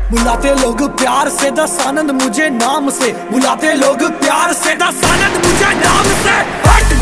बुलाते लोग प्यार से दस आनंद मुझे नाम से, बुलाते लोग प्यार से दस आनंद मुझे नाम से। हट